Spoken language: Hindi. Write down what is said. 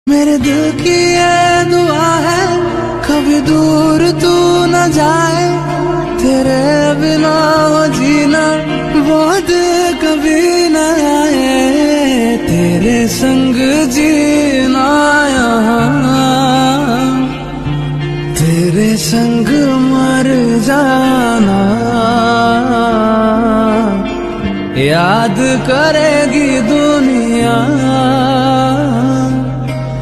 मेरे दिल की ये दुआ है कभी दूर तू न जाए, तेरे बिना हो जीना वो दिन कभी न आए, तेरे संग जीना यहाँ, तेरे संग मर जाना। याद करेगी दुनिया